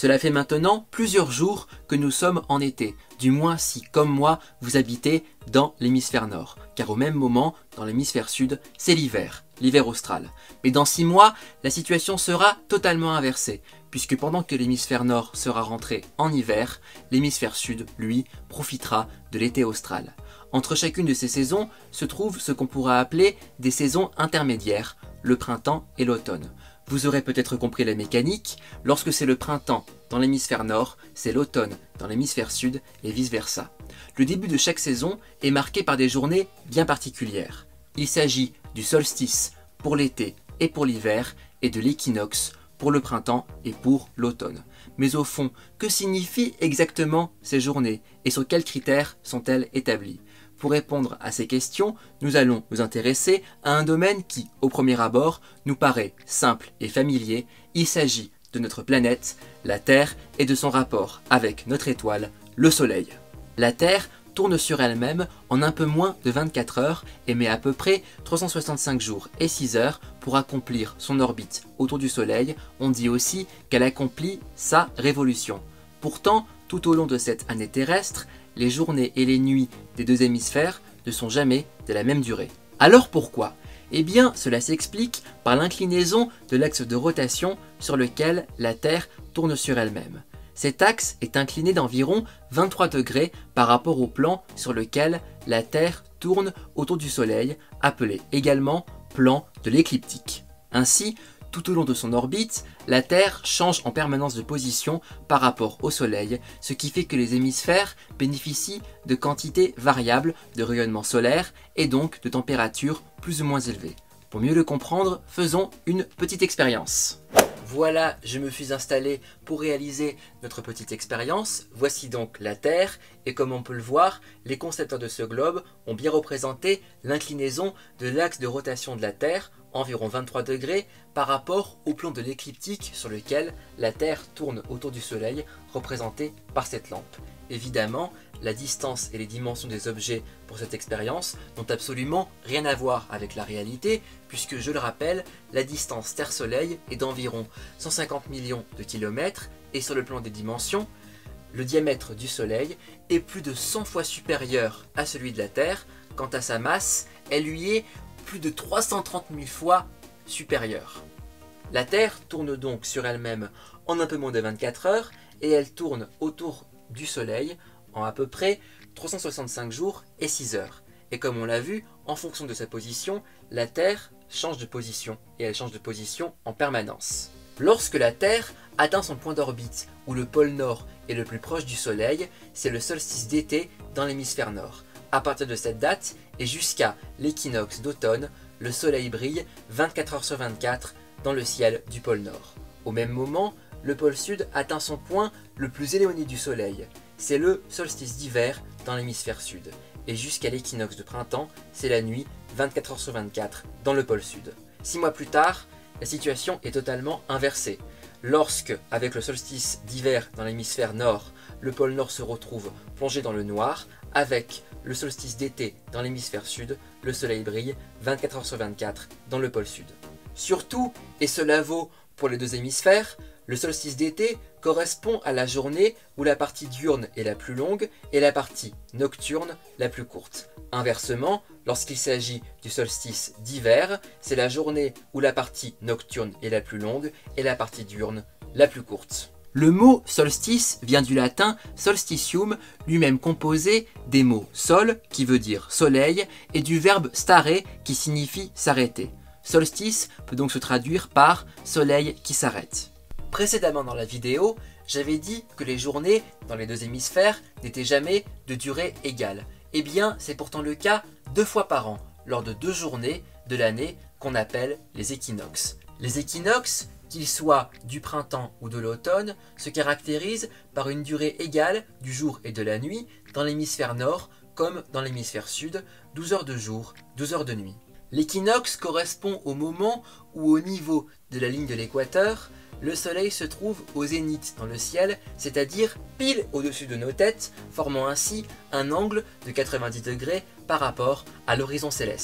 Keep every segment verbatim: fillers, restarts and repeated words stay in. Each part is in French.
Cela fait maintenant plusieurs jours que nous sommes en été, du moins si, comme moi, vous habitez dans l'hémisphère nord, car au même moment, dans l'hémisphère sud, c'est l'hiver, l'hiver austral. Mais dans six mois, la situation sera totalement inversée, puisque pendant que l'hémisphère nord sera rentré en hiver, l'hémisphère sud, lui, profitera de l'été austral. Entre chacune de ces saisons se trouvent ce qu'on pourra appeler des saisons intermédiaires, le printemps et l'automne. Vous aurez peut-être compris la mécanique, lorsque c'est le printemps dans l'hémisphère nord, c'est l'automne dans l'hémisphère sud et vice-versa. Le début de chaque saison est marqué par des journées bien particulières. Il s'agit du solstice pour l'été et pour l'hiver et de l'équinoxe pour le printemps et pour l'automne. Mais au fond, que signifient exactement ces journées et sur quels critères sont-elles établies? Pour répondre à ces questions, nous allons nous intéresser à un domaine qui, au premier abord, nous paraît simple et familier. Il s'agit de notre planète, la Terre, et de son rapport avec notre étoile, le Soleil. La Terre tourne sur elle-même en un peu moins de vingt-quatre heures et met à peu près trois cent soixante-cinq jours et six heures pour accomplir son orbite autour du Soleil. On dit aussi qu'elle accomplit sa révolution. Pourtant, tout au long de cette année terrestre, les journées et les nuits des deux hémisphères ne sont jamais de la même durée. Alors pourquoi? Eh bien, cela s'explique par l'inclinaison de l'axe de rotation sur lequel la Terre tourne sur elle-même. Cet axe est incliné d'environ vingt-trois degrés par rapport au plan sur lequel la Terre tourne autour du Soleil, appelé également plan de l'écliptique. Ainsi, tout au long de son orbite, la Terre change en permanence de position par rapport au Soleil, ce qui fait que les hémisphères bénéficient de quantités variables de rayonnement solaire et donc de températures plus ou moins élevées. Pour mieux le comprendre, faisons une petite expérience. Voilà, je me suis installé pour réaliser notre petite expérience. Voici donc la Terre et comme on peut le voir, les concepteurs de ce globe ont bien représenté l'inclinaison de l'axe de rotation de la Terre, environ vingt-trois degrés, par rapport au plan de l'écliptique sur lequel la Terre tourne autour du Soleil, représenté par cette lampe. Évidemment, la distance et les dimensions des objets pour cette expérience n'ont absolument rien à voir avec la réalité, puisque, je le rappelle, la distance Terre-Soleil est d'environ cent cinquante millions de kilomètres, et sur le plan des dimensions, le diamètre du Soleil est plus de cent fois supérieur à celui de la Terre. Quant à sa masse, elle lui est plus de trois cent trente mille fois supérieure. La Terre tourne donc sur elle-même en un peu moins de vingt-quatre heures, et elle tourne autour du Soleil en à peu près trois cent soixante-cinq jours et six heures. Et comme on l'a vu, en fonction de sa position, la Terre change de position, et elle change de position en permanence. Lorsque la Terre atteint son point d'orbite, où le pôle Nord est le plus proche du Soleil, c'est le solstice d'été dans l'hémisphère Nord. À partir de cette date, et jusqu'à l'équinoxe d'automne, le Soleil brille vingt-quatre heures sur vingt-quatre dans le ciel du pôle Nord. Au même moment, le pôle Sud atteint son point le plus éloigné du Soleil. C'est le solstice d'hiver dans l'hémisphère Sud. Et jusqu'à l'équinoxe de printemps, c'est la nuit vingt-quatre heures sur vingt-quatre dans le pôle Sud. Six mois plus tard, la situation est totalement inversée. Lorsque, avec le solstice d'hiver dans l'hémisphère Nord, le pôle Nord se retrouve plongé dans le noir, avec le solstice d'été dans l'hémisphère Sud, le Soleil brille vingt-quatre heures sur vingt-quatre dans le pôle Sud. Surtout, et cela vaut pour les deux hémisphères, le solstice d'été correspond à la journée où la partie diurne est la plus longue et la partie nocturne la plus courte. Inversement, lorsqu'il s'agit du solstice d'hiver, c'est la journée où la partie nocturne est la plus longue et la partie diurne la plus courte. Le mot solstice vient du latin solstitium, lui-même composé des mots sol, qui veut dire soleil, et du verbe stare, qui signifie s'arrêter. Solstice peut donc se traduire par soleil qui s'arrête. Précédemment dans la vidéo, j'avais dit que les journées dans les deux hémisphères n'étaient jamais de durée égale. Eh bien, c'est pourtant le cas deux fois par an, lors de deux journées de l'année qu'on appelle les équinoxes. Les équinoxes, qu'ils soient du printemps ou de l'automne, se caractérisent par une durée égale du jour et de la nuit dans l'hémisphère nord comme dans l'hémisphère sud, douze heures de jour, douze heures de nuit. L'équinoxe correspond au moment où, au niveau de la ligne de l'équateur, le soleil se trouve au zénith dans le ciel, c'est-à-dire pile au-dessus de nos têtes, formant ainsi un angle de quatre-vingt-dix degrés par rapport à l'horizon céleste.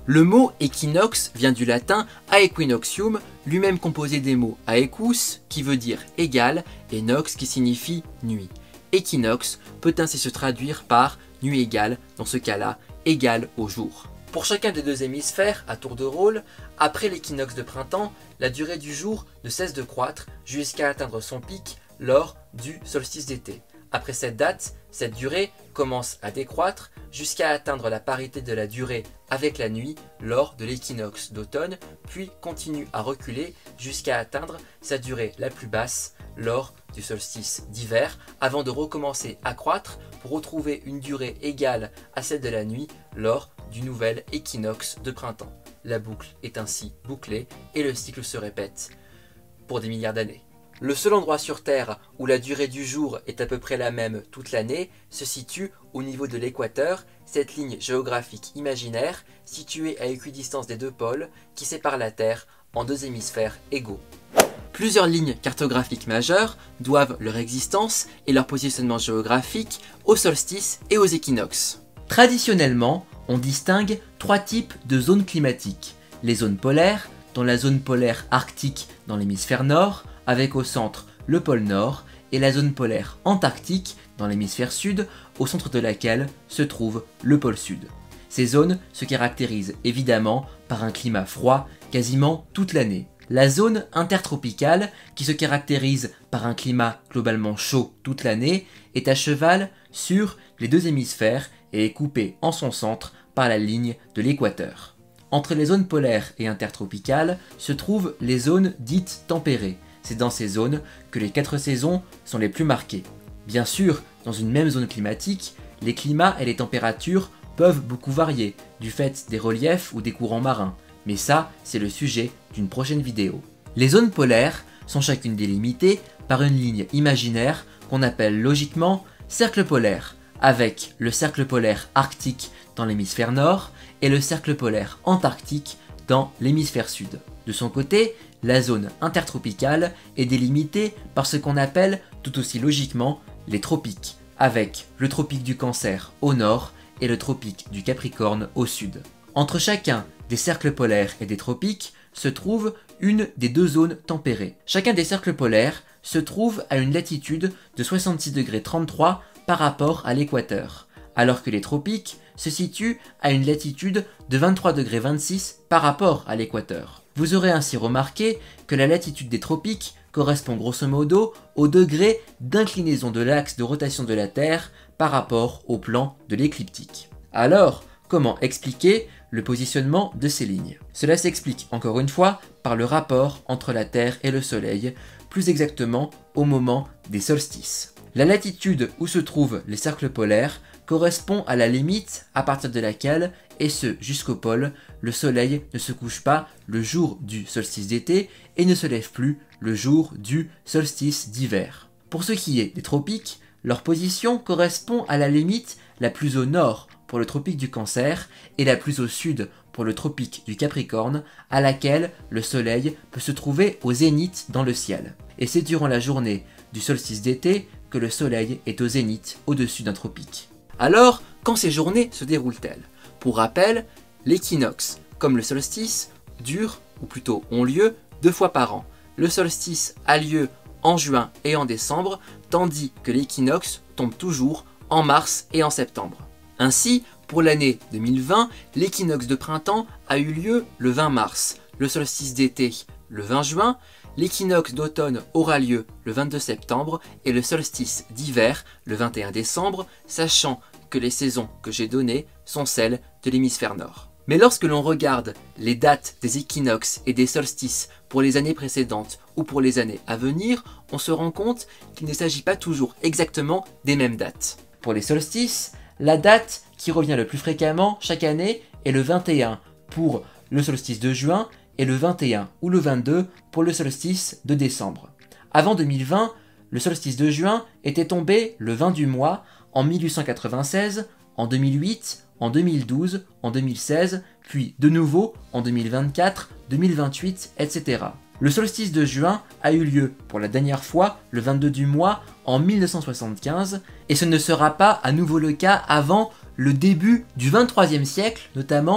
Le mot équinoxe vient du latin aequinoxium, lui-même composé des mots aequus qui veut dire égal et nox qui signifie nuit. Équinoxe peut ainsi se traduire par nuit égale, dans ce cas-là, égale au jour. Pour chacun des deux hémisphères, à tour de rôle, après l'équinoxe de printemps, la durée du jour ne cesse de croître jusqu'à atteindre son pic lors du solstice d'été. Après cette date, cette durée commence à décroître jusqu'à atteindre la parité de la durée avec la nuit lors de l'équinoxe d'automne, puis continue à reculer jusqu'à atteindre sa durée la plus basse lors du solstice d'hiver, avant de recommencer à croître pour retrouver une durée égale à celle de la nuit lors du nouvel équinoxe de printemps. La boucle est ainsi bouclée et le cycle se répète pour des milliards d'années. Le seul endroit sur Terre où la durée du jour est à peu près la même toute l'année se situe au niveau de l'équateur, cette ligne géographique imaginaire située à équidistance des deux pôles qui sépare la Terre en deux hémisphères égaux. Plusieurs lignes cartographiques majeures doivent leur existence et leur positionnement géographique aux solstices et aux équinoxes. Traditionnellement, on distingue trois types de zones climatiques. Les zones polaires, dont la zone polaire arctique dans l'hémisphère nord, avec au centre le pôle Nord, et la zone polaire antarctique dans l'hémisphère sud, au centre de laquelle se trouve le pôle sud. Ces zones se caractérisent évidemment par un climat froid quasiment toute l'année. La zone intertropicale, qui se caractérise par un climat globalement chaud toute l'année, est à cheval sur les deux hémisphères et est coupée en son centre par la ligne de l'équateur. Entre les zones polaires et intertropicales se trouvent les zones dites tempérées. C'est dans ces zones que les quatre saisons sont les plus marquées. Bien sûr, dans une même zone climatique, les climats et les températures peuvent beaucoup varier, du fait des reliefs ou des courants marins. Mais ça, c'est le sujet d'une prochaine vidéo. Les zones polaires sont chacune délimitées par une ligne imaginaire qu'on appelle logiquement cercle polaire, avec le cercle polaire arctique dans l'hémisphère nord et le cercle polaire antarctique dans l'hémisphère sud. De son côté, la zone intertropicale est délimitée par ce qu'on appelle tout aussi logiquement les tropiques, avec le tropique du Cancer au nord et le tropique du Capricorne au sud. Entre chacun des cercles polaires et des tropiques se trouve une des deux zones tempérées. Chacun des cercles polaires se trouve à une latitude de soixante-six degrés trente-trois par rapport à l'équateur, alors que les tropiques se situent à une latitude de vingt-trois degrés vingt-six par rapport à l'équateur. Vous aurez ainsi remarqué que la latitude des tropiques correspond grosso modo au degré d'inclinaison de l'axe de rotation de la Terre par rapport au plan de l'écliptique. Alors, comment expliquer le positionnement de ces lignes? Cela s'explique encore une fois par le rapport entre la Terre et le Soleil, plus exactement au moment des solstices. La latitude où se trouvent les cercles polaires correspond à la limite à partir de laquelle, et ce jusqu'au pôle, le soleil ne se couche pas le jour du solstice d'été et ne se lève plus le jour du solstice d'hiver. Pour ce qui est des tropiques, leur position correspond à la limite la plus au nord pour le tropique du Cancer et la plus au sud pour le tropique du Capricorne, à laquelle le soleil peut se trouver au zénith dans le ciel. Et c'est durant la journée du solstice d'été que le soleil est au zénith au-dessus d'un tropique. Alors, quand ces journées se déroulent-elles? Pour rappel, l'équinoxe, comme le solstice, dure, ou plutôt ont lieu, deux fois par an. Le solstice a lieu en juin et en décembre, tandis que l'équinoxe tombe toujours en mars et en septembre. Ainsi, pour l'année deux mille vingt, l'équinoxe de printemps a eu lieu le vingt mars, le solstice d'été le vingt juin, l'équinoxe d'automne aura lieu le vingt-deux septembre et le solstice d'hiver le vingt et un décembre, sachant que les saisons que j'ai données sont celles de l'hémisphère nord. Mais lorsque l'on regarde les dates des équinoxes et des solstices pour les années précédentes ou pour les années à venir, on se rend compte qu'il ne s'agit pas toujours exactement des mêmes dates. Pour les solstices, la date qui revient le plus fréquemment chaque année est le vingt et un pour le solstice de juin et le vingt et un ou le vingt-deux pour le solstice de décembre. Avant deux mille vingt, le solstice de juin était tombé le vingt du mois en mille huit cent quatre-vingt-seize, en deux mille huit, en deux mille douze, en deux mille seize, puis de nouveau en deux mille vingt-quatre, deux mille vingt-huit, et cetera. Le solstice de juin a eu lieu pour la dernière fois le vingt-deux du mois en mille neuf cent soixante-quinze et ce ne sera pas à nouveau le cas avant le début du vingt-troisième siècle, notamment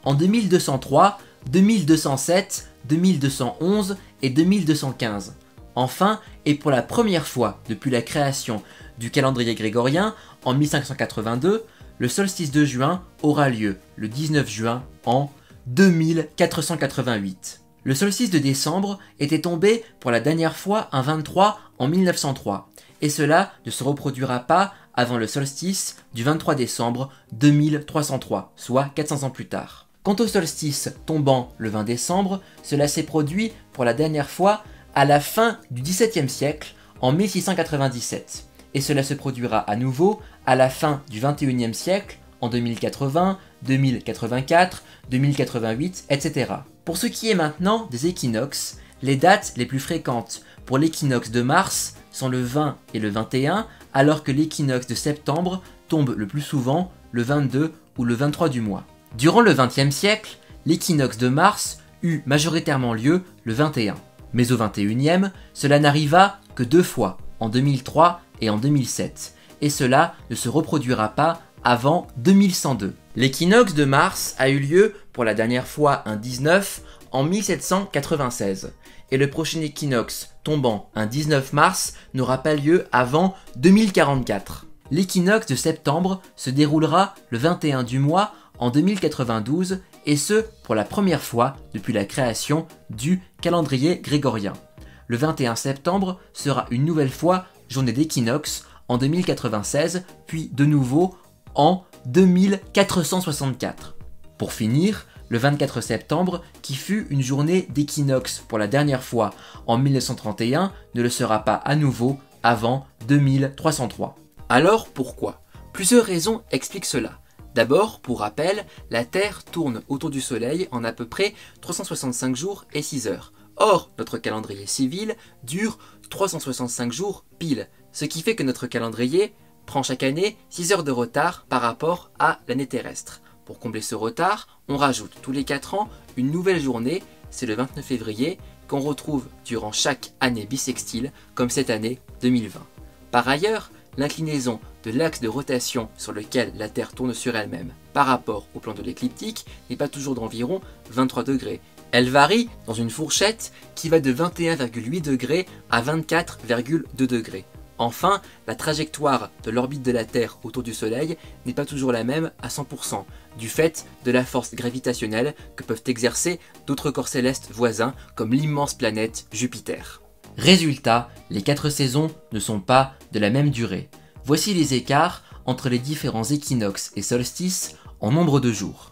en deux mille deux cent trois, deux mille deux cent sept, deux mille deux cent onze et deux mille deux cent quinze. Enfin, et pour la première fois depuis la création du calendrier grégorien en mille cinq cent quatre-vingt-deux, le solstice de juin aura lieu le dix-neuf juin en deux mille quatre cent quatre-vingt-huit. Le solstice de décembre était tombé pour la dernière fois un vingt-trois en mille neuf cent trois, et cela ne se reproduira pas avant le solstice du vingt-trois décembre deux mille trois cent trois, soit quatre cents ans plus tard. Quant au solstice tombant le vingt décembre, cela s'est produit pour la dernière fois à la fin du dix-septième siècle, en mille six cent quatre-vingt-dix-sept, et cela se produira à nouveau à la fin du vingt et unième siècle, en deux mille quatre-vingts, deux mille quatre-vingt-quatre, deux mille quatre-vingt-huit, et cetera. Pour ce qui est maintenant des équinoxes, les dates les plus fréquentes pour l'équinoxe de mars sont le vingt et le vingt et un, alors que l'équinoxe de septembre tombe le plus souvent le vingt-deux ou le vingt-trois du mois. Durant le vingtième siècle, l'équinoxe de mars eut majoritairement lieu le vingt et un. Mais au vingt et unième, cela n'arriva que deux fois, en deux mille trois et en deux mille sept, et cela ne se reproduira pas avant deux mille cent deux. L'équinoxe de mars a eu lieu pour la dernière fois un dix-neuf en mille sept cent quatre-vingt-seize, et le prochain équinoxe tombant un dix-neuf mars n'aura pas lieu avant deux mille quarante-quatre. L'équinoxe de septembre se déroulera le vingt et un du mois en deux mille quatre-vingt-douze, et ce pour la première fois depuis la création du calendrier grégorien. Le vingt et un septembre sera une nouvelle fois journée d'équinoxe en deux mille quatre-vingt-seize, puis de nouveau en deux mille quatre cent soixante-quatre. Pour finir, le vingt-quatre septembre, qui fut une journée d'équinoxe pour la dernière fois en mille neuf cent trente et un, ne le sera pas à nouveau avant deux mille trois cent trois. Alors pourquoi? Plusieurs raisons expliquent cela. D'abord, pour rappel, la Terre tourne autour du Soleil en à peu près trois cent soixante-cinq jours et six heures. Or, notre calendrier civil dure trois cent soixante-cinq jours pile, ce qui fait que notre calendrier prend chaque année six heures de retard par rapport à l'année terrestre. Pour combler ce retard, on rajoute tous les quatre ans une nouvelle journée, c'est le vingt-neuf février, qu'on retrouve durant chaque année bissextile, comme cette année deux mille vingt. Par ailleurs, l'inclinaison de l'axe de rotation sur lequel la Terre tourne sur elle-même par rapport au plan de l'écliptique n'est pas toujours d'environ vingt-trois degrés. Elle varie dans une fourchette qui va de vingt et un virgule huit degrés à vingt-quatre virgule deux degrés. Enfin, la trajectoire de l'orbite de la Terre autour du Soleil n'est pas toujours la même à cent pour cent, du fait de la force gravitationnelle que peuvent exercer d'autres corps célestes voisins comme l'immense planète Jupiter. Résultat, les quatre saisons ne sont pas de la même durée. Voici les écarts entre les différents équinoxes et solstices en nombre de jours.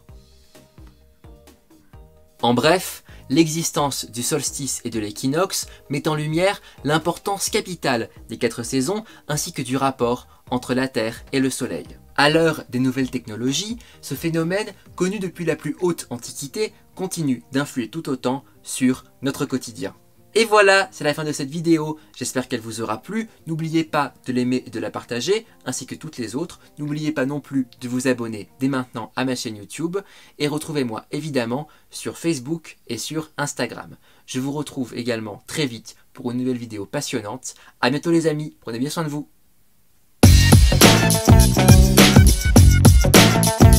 En bref, l'existence du solstice et de l'équinoxe met en lumière l'importance capitale des quatre saisons ainsi que du rapport entre la Terre et le Soleil. À l'heure des nouvelles technologies, ce phénomène, connu depuis la plus haute antiquité, continue d'influer tout autant sur notre quotidien. Et voilà, c'est la fin de cette vidéo, j'espère qu'elle vous aura plu. N'oubliez pas de l'aimer et de la partager, ainsi que toutes les autres. N'oubliez pas non plus de vous abonner dès maintenant à ma chaîne YouTube. Et retrouvez-moi évidemment sur Facebook et sur Instagram. Je vous retrouve également très vite pour une nouvelle vidéo passionnante. A bientôt les amis, prenez bien soin de vous.